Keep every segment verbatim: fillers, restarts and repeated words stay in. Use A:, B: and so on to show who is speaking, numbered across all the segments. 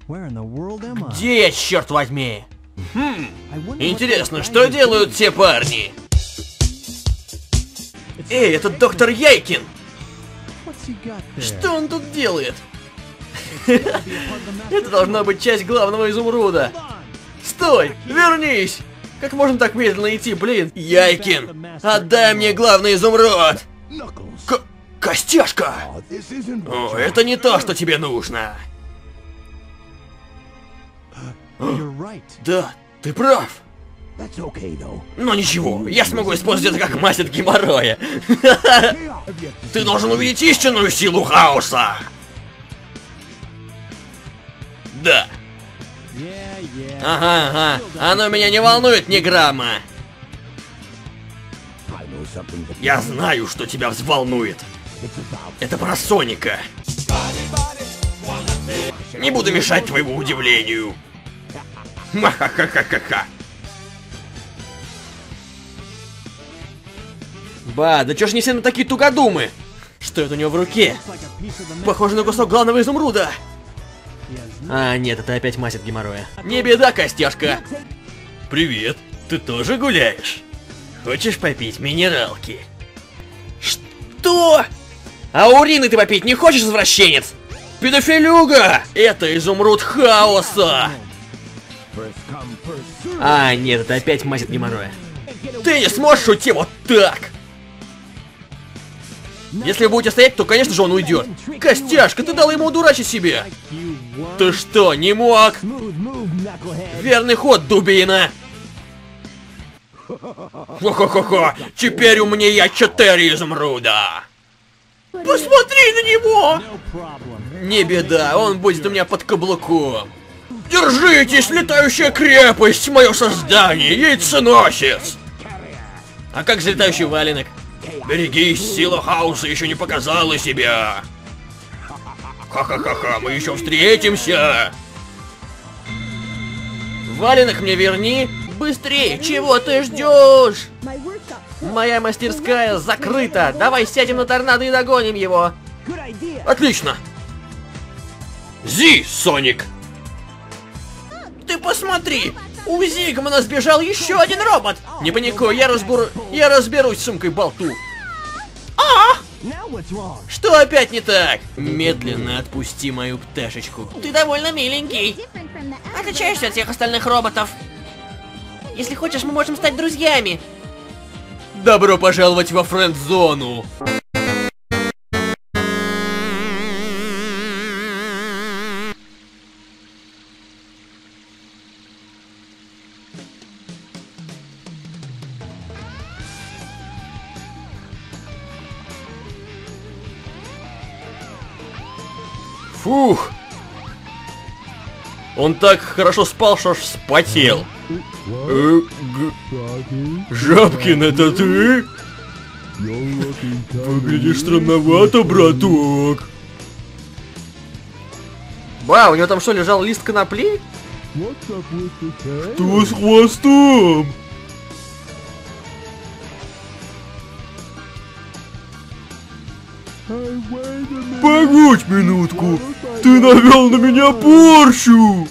A: Где я, черт возьми? Хм, интересно, что делают те парни? Эй, это доктор Яйкин! Что он тут делает? Это должна быть часть главного изумруда. Стой! Вернись! Как можно так медленно идти, блин? Яйкин! Отдай мне главный изумруд! К Костяшка! О, это не то, что тебе нужно. Да, ты прав. Но ничего, я смогу использовать это как мазь от геморроя. Ты должен увидеть истинную силу хаоса. Да. Ага, ага. Оно меня не волнует ни грамма. Я знаю, что тебя взволнует. Это про Соника. Не буду мешать твоему удивлению. Ха-ха-ха-ха-ха. Ба, да чё ж не все на такие тугодумы? Что это у него в руке? Похоже на кусок главного изумруда. А, нет, это опять мазь от геморроя. Не беда, Костяшка. Привет, ты тоже гуляешь? Хочешь попить минералки? Что? А урины ты попить не хочешь, извращенец? Педофилюга! Это изумруд хаоса! А, нет, это опять мазь от геморроя. Ты не сможешь уйти вот так! Если вы будете стоять, то, конечно же, он уйдет. Костяшка, ты дал ему удурачить себе. Ты что, не мог? Верный ход, дубина. Хо-хо-хо-хо, теперь у меня я четыре изумруда. Посмотри на него! Не беда, он будет у меня под каблуком. Держитесь, летающая крепость, мое создание, яйценосец. А как же летающий валенок? Берегись, сила хаоса еще не показала себя. Ха-ха-ха-ха, мы еще встретимся. Валенок мне верни. Быстрее, чего ты ждешь? Моя мастерская закрыта. Давай сядем на торнадо и догоним его. Отлично. Зи, Соник. Ты посмотри. У Зигмана сбежал еще один робот! Не паникуй, я разберу... я разберусь с сумкой-болту. А! Что опять не так? Медленно отпусти мою пташечку. Ты довольно миленький. Отличаешься от всех остальных роботов. Если хочешь, мы можем стать друзьями. Добро пожаловать во френд-зону. Фух! Он так хорошо спал, что аж вспотел. Э, Жабкин, это ты? Выглядишь странновато, браток. Ба, у него там что, лежал лист конопли? Что с хвостом? Погодь минутку, ты навел на меня порчу!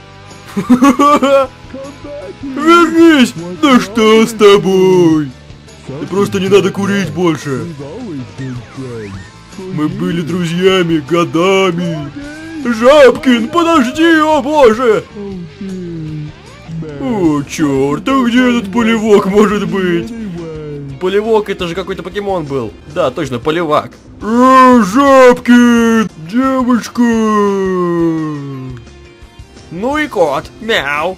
A: Вернись! Да что с тобой? И просто не надо курить больше. Мы были друзьями годами. Жабкин, подожди, о боже! О, черт, а где этот полевок может быть? Полевок, это же какой-то покемон был. Да, точно, полевак. Э, Жабкин, девочка! Ну и кот, мяу.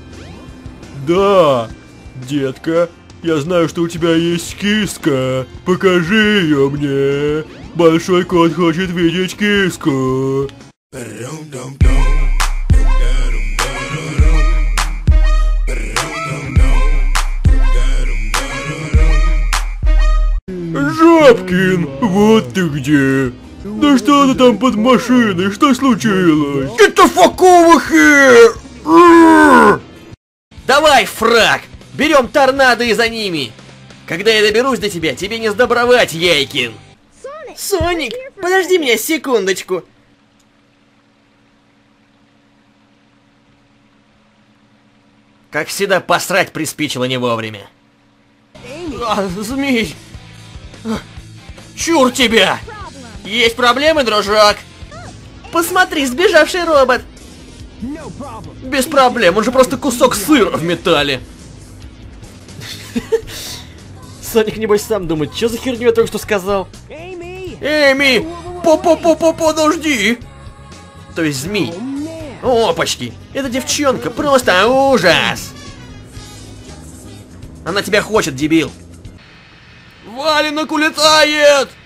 A: Да, детка, я знаю, что у тебя есть киска. Покажи ее мне. Большой кот хочет видеть киску. Жабкин, вот ты где. Да что ты там под машиной? Что случилось? Это факовухи! Давай, фраг! Берем торнадо и за ними! Когда я доберусь до тебя, тебе не сдобровать, Яйкин! Соник, подожди меня секундочку! Как всегда, посрать приспичило не вовремя. А, змей! Чур тебя! Есть проблемы, дружок? Посмотри, сбежавший робот! Без проблем, он же просто кусок сыра в металле. Соник, небось, сам думает, что за херню я только что сказал? Эми! По-по-по-по, подожди! То есть змей. Опачки! Эта девчонка просто ужас! Она тебя хочет, дебил! Валенок улетает!